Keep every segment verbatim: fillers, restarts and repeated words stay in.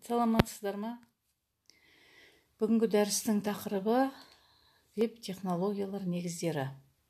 Саламатсыздар ма? Бүгінгі дәрістің тақырыбы веб-технологиялар негіздері.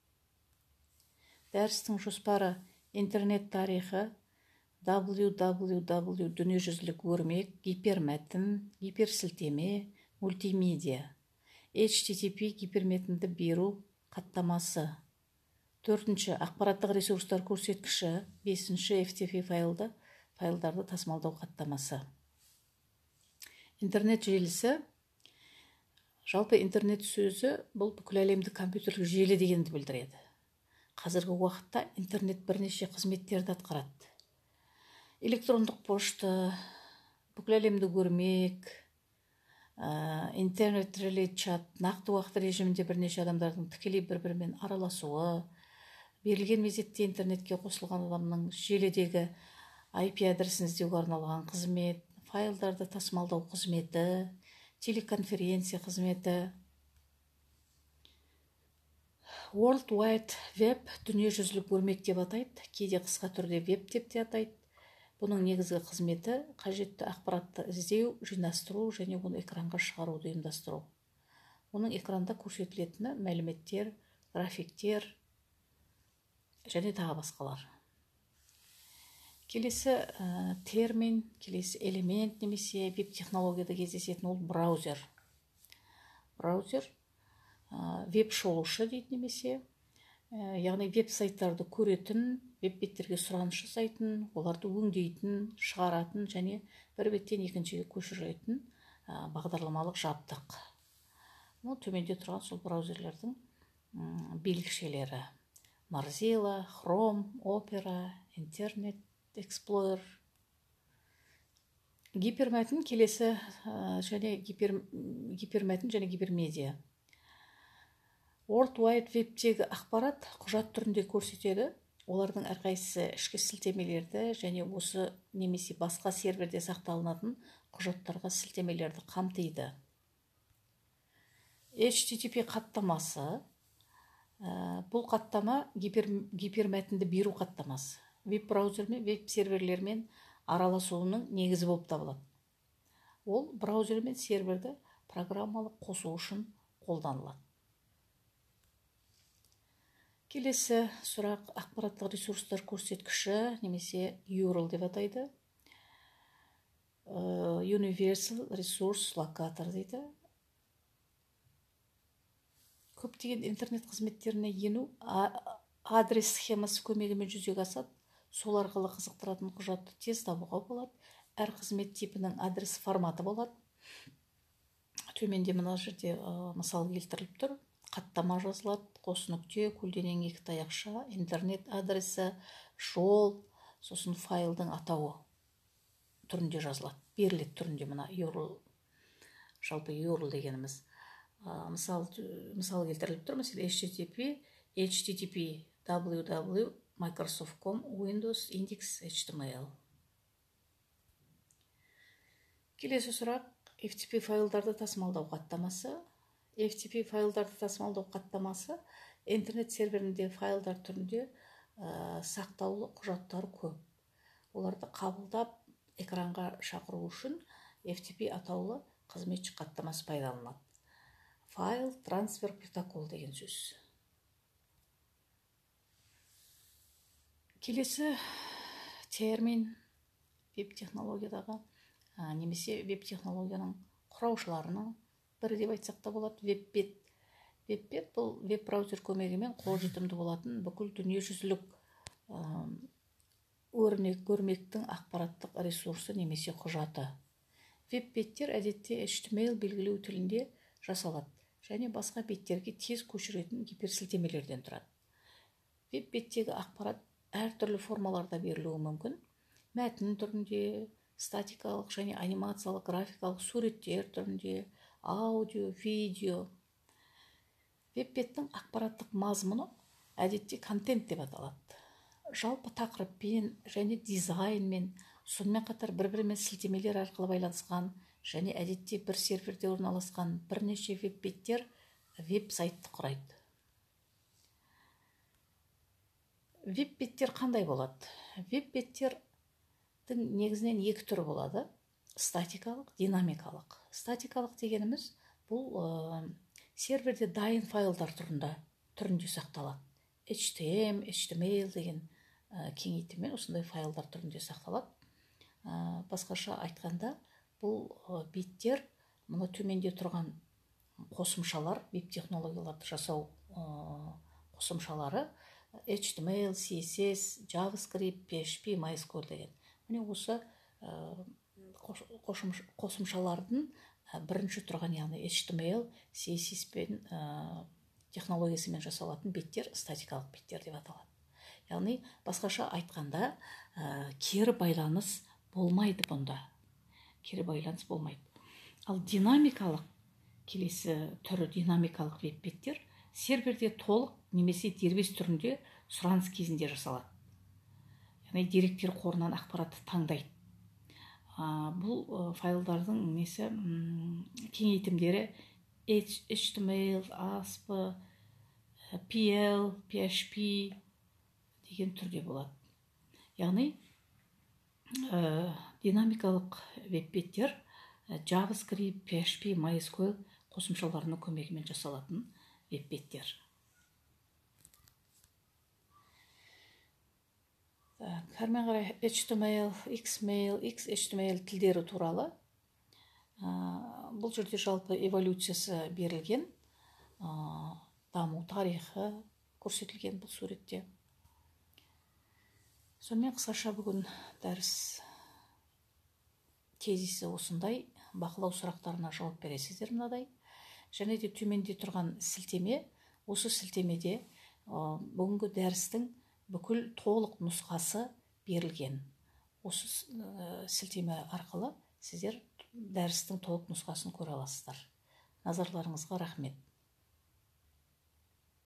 Дәрістің жоспары интернет тарихы, дабл ю дабл ю дабл ю дүниежүзілік өрмек, гипермәтін, гиперсілтеме, мультимедиа, эйч ти ти пи гиперметінді беру қаттамасы. Төртінші ақпараттық ресурстар көрсеткіші, бесінші эф ти пи файлды файлдарды тасымалдау қаттамасы. Интернет желісі, жалпы интернет сөзі бұл бүкіл әлемдік компьютерлік желі дегенді білдіреді. Қазіргі уақытта интернет бірнеше қызметтерді атқарады. Электрондық пошта, бүкіл әлемдік өрмек, интернет релей чат, нақты уақыт режимінде бірнеше адамдардың тікелей бір-бірімен араласуы, берілген мезетте интернетке қосылған адамның желідегі ай пи адресін іздеуге арналған қызмет, файлдарды тасымалдау қызметі, телеконференция қызметі. World Wide Web дүниежүзілік өрмек деп атайды, кейде қысқа түрде веб деп те атайды. Бұның негізгі қызметі қажетті ақпаратты іздеу, жинастыру және оны экранға шығаруды ұйымдастыру. Оның экранда көрсетілетіні мәліметтер, графиктер және тағы басқалар. Келесі термин, келесі элемент немесе веб-технологияда кездесетін ол браузер. Браузер веб-шолушы дейді немесе, яғни веб-сайттарды көретін, веб-беттерге сұраныс жасайтын, оларды өңдейтін, шығаратын және бір беттен екіншіге көшіретін бағдарламалық жабдық. Төменде тұрған сол браузерлердің белгішелері. Mozilla, Chrome, Opera, Internet Explorer. Гипермәтін келесі және гипермәтін және гипермедиа. World Wide Web'тегі ақпарат құжат түрінде көрсетеді. Олардың әрқайсысы ішкі сілтемелерді және осы немесе басқа серверде сақталынатын құжаттарға сілтемелерді қамтиды. эйч ти ти пи қаттамасы. Бұл қаттама гипермәтінді беру қаттамасы. Веб-браузер мен веб-серверлермен араласуының негізі болып табылады. Ол браузер мен серверді программалық қосу үшін қолданылады. Келесі сұрақ ақпараттық ресурстар көрсеткіші немесе ю ар эл деп атайды. Universal Resource Locator дейді. Көптеген интернет қызметтеріне ену адрес схемасы көмегімен жүзеге асады. Сол арқылы қызықтыратын құжатты тез табуға болады. Әр қызмет типінің адрес форматы болады. Төменде мына жерде мысал келтіріліп тұр. Қаттама жазылады, қос нүкте, көлденең екі таяқша, интернет адресі, жол, сосын файлдың атауы түрінде жазылады. Беріледі түрінде мына ю ар эл, жалпы ю ар эл дегеніміз. Мысал келтіріліп тұр. Mesela эйч ти ти пи, эйч ти ти пи, дабл ю дабл ю, Microsoft точка ком, Windows, Index, эйч ти эм эл. Келесі сұрақ эф ти пи файлдарды тасымалдау қаттамасы. эф ти пи файлдарды тасымалдау қаттамасы интернет серверінде файлдар түрінде сақтаулы құжаттар көп. Оларды қабылдап экранға шақыру үшін эф ти пи атаулы қызметші қаттамасы пайдаланылады. Файл трансфер протокол деген сөз. Келесі термин веб-технологиядағы немесе веб-технологияның құраушыларының бірі деп айтсақ та болады, веб-бет. Веб-бет бұл веб-браузер көмегімен қолжетімді болатын бүкіл дүниежүзілік өрмектің ақпараттық ресурсы немесе құжаты. Веб-беттер әдетте эйч ти эм эл белгілеу тілінде жасалады және басқа беттерге тез көшіретін гиперсілтемелерден тұрады. Веб-беттегі ақпарат әртүрлі формаларда берілуі мүмкін. Мәтін түрінде, статикалық және анимациялық графикалық суреттер түрінде, аудио, видео. Веб-беттің ақпараттық мазмұны әдетте контент деп аталады. Жалпы тақырыппен және дизайнмен, сонымен қатар бір-бірімен сілтемелер арқылы байланысқан және әдетте бір серверде орналасқан бірнеше веб-беттер веб-сайтты құрайды. Веб-беттер қандай болады? Веб-беттердің негізінен екі түрі болады. статикалық, динамикалық. Статикалық дегеніміз бұл ә, серверде дайын файлдар түрінде, түрінде сақталады. эйч ти эм, эйч ти эм эл деген ә, кеңейтіммен осындай файлдар түрінде сақталады. Ә, басқаша айтқанда, бұл ә, беттер, мұны төменде тұрған қосымшалар, веб технологияларды жасау ә, қосымшалары, эйч ти эм эл, си эс эс, JavaScript, пи эйч пи, MySQL деген. Міне осы ә, қосымшалардың бірінші тұрған, яғни эйч ти эм эл, си эс эс пен ә, технологиясымен жасалатын беттер статикалық беттер деп аталады. Яғни басқаша айтқанда ә, кері байланыс болмайды бұнда. Кері байланыс болмайды. Ал динамикалық келесі түрі динамикалық веб беттер серверде толық немесе дербес түрінде сұраныс кезінде жасалады. Яғни деректер қорынан ақпаратты таңдайды. А, бұл ә, файлдардың несі кеңейтімдері эйч ти эм эл, эй эс пи, пи эл, пи эйч пи деген түрде болады. Яғни ә, динамикалық веб-беттер JavaScript, пи эйч пи, MySQL қосымшаларының көмегімен жасалатын веб-беттер. Әрмен қарай эйч ти эм эл, икс эм эл, икс эйч ти эм эл тілдері туралы. Ә, бұл жерде жалпы эволюциясы берілген, ә, даму тарихы көрсетілген бұл суретте. Сонымен қысқаша бүгін дәріс тезисі осындай. Бақылау сұрақтарына жауап бересіздер мынадай. Және де төменде тұрған сілтеме, осы сілтемеде ә, бүгінгі дәрістің бүкіл толық нұсқасы берілген. Осы ә, сілтеме арқылы сіздер дәрістің толық нұсқасын көре аласыздар. Назарларыңызға рахмет.